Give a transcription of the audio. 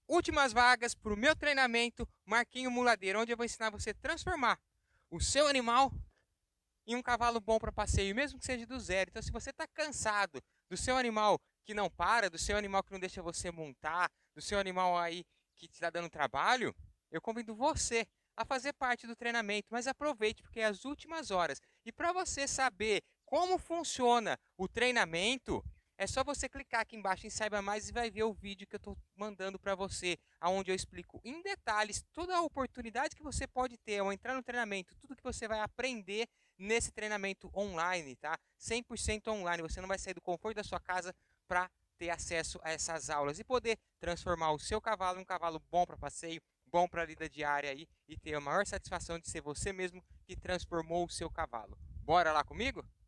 últimas vagas para o meu treinamento Marquinho Muladeiro, onde eu vou ensinar você a transformar o seu animal em um cavalo bom para passeio, mesmo que seja do zero. Então, se você está cansado do seu animal que não para, do seu animal que não deixa você montar, do seu animal aí que te está dando trabalho, eu convido você a fazer parte do treinamento, mas aproveite porque é as últimas horas. E para você saber como funciona o treinamento, é só você clicar aqui embaixo em Saiba Mais e vai ver o vídeo que eu estou mandando para você, onde eu explico em detalhes toda a oportunidade que você pode ter ao entrar no treinamento, tudo que você vai aprender nesse treinamento online, tá? 100% online, você não vai sair do conforto da sua casa para ter acesso a essas aulas e poder transformar o seu cavalo em um cavalo bom para passeio, bom para a lida diária aí e ter a maior satisfação de ser você mesmo que transformou o seu cavalo. Bora lá comigo?